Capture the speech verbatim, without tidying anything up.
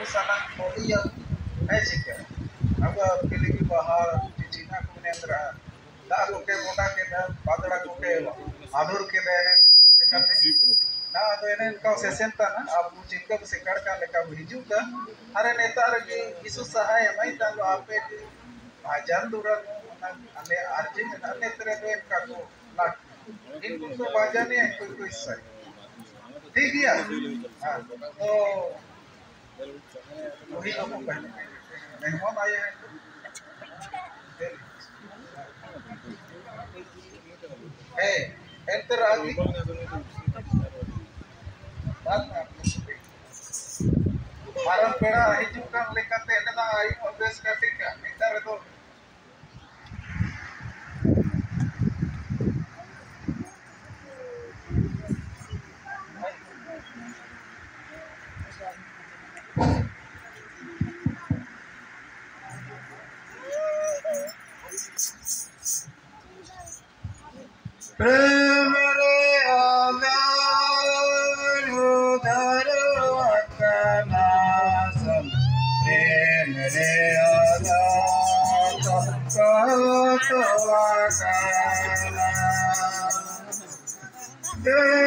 sana ko iya ay sige aga pilih bahar di Cina ko nendra da ko ke boda ke da badra ko ke adur ke da ना तो इन्हें इनका सेसेंता ना आप चिंता को सिकार का लेकर भेजू का अरे नेता रजी इस सहाय मैं तालो आपे भाजन दूरा अने आर्जी अने तरह तो इनका को लाट इनको तो भाजन है कोई कोई सही ठीक है हाँ तो वही लोगों पहले मेहमान आए हैं है एंटर आगे Marang pera hijau kan lekate na ay obes katika kita itu Yeah.